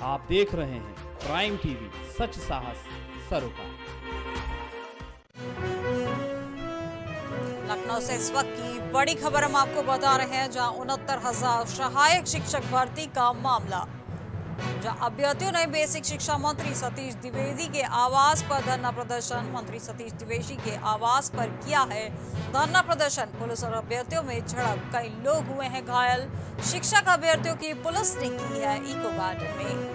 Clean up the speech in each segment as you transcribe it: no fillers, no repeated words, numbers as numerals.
आप देख रहे हैं प्राइम टीवी, सच साहस सरोकार। लखनऊ से इस वक्त की बड़ी खबर हम आपको बता रहे हैं, जहां 69,000 सहायक शिक्षक भर्ती का मामला, जहां अभ्यर्थियों ने बेसिक शिक्षा मंत्री सतीश द्विवेदी के आवास पर धरना प्रदर्शन। मंत्री सतीश द्विवेदी के आवास पर किया है धरना प्रदर्शन। पुलिस और अभ्यर्थियों में झड़प, कई लोग हुए हैं घायल। शिक्षक अभ्यर्थियों की पुलिस ने की है इको गार्डन में।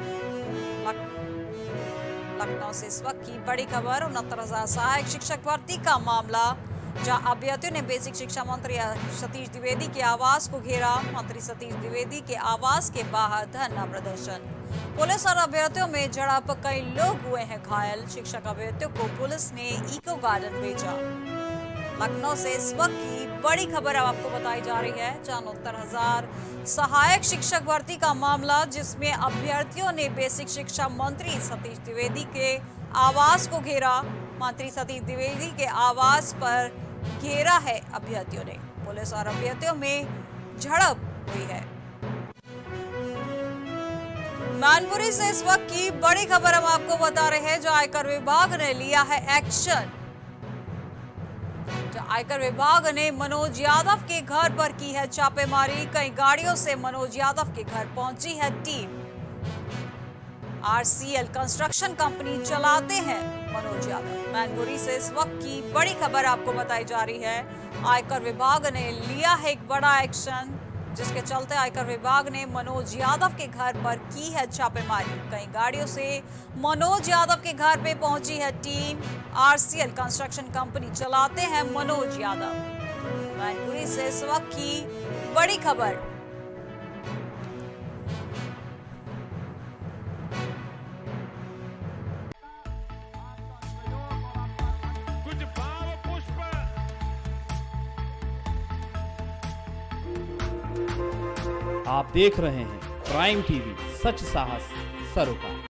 लखनऊ से इस वक्त की बड़ी खबर, 69,000 सहायक शिक्षक भर्ती का मामला, जहां अभ्यर्थियों ने बेसिक शिक्षा मंत्री सतीश द्विवेदी के आवास को घेरा। मंत्री सतीश द्विवेदी के आवास के बाहर धरना प्रदर्शन। पुलिस और अभ्यर्थियों में झड़प, कई लोग हुए हैं घायल। शिक्षक अभ्यर्थियों को पुलिस ने इको गार्डन भेजा। लखनऊ से इस वक्त की बड़ी खबर आपको बताई जा रही है, जहां 69,000 सहायक शिक्षक भर्ती का मामला, जिसमें अभ्यर्थियों ने बेसिक शिक्षा मंत्री सतीश द्विवेदी के आवास को घेरा। मंत्री सतीश द्विवेदी के आवास पर घेरा है अभ्यर्थियों ने। पुलिस और अभ्यर्थियों में झड़प हुई है। मैनपुरी से इस वक्त की बड़ी खबर हम आपको बता रहे हैं, जो आयकर विभाग ने लिया है एक्शन। आयकर विभाग ने मनोज यादव के घर पर की है छापेमारी। कई गाड़ियों से मनोज यादव के घर पहुंची है टीम। आरसीएल कंस्ट्रक्शन कंपनी चलाते हैं मनोज यादव। मैनपुरी से इस वक्त की बड़ी खबर आपको बताई जा रही है, आयकर विभाग ने लिया है एक बड़ा एक्शन, जिसके चलते आयकर विभाग ने मनोज यादव के घर पर की है छापेमारी। कई गाड़ियों से मनोज यादव के घर पे पहुंची है टीम। आरसीएल कंस्ट्रक्शन कंपनी चलाते हैं मनोज यादव। मैनपुरी से इस वक्त की बड़ी खबर। आप देख रहे हैं प्राइम टीवी, सच साहस सरोकार।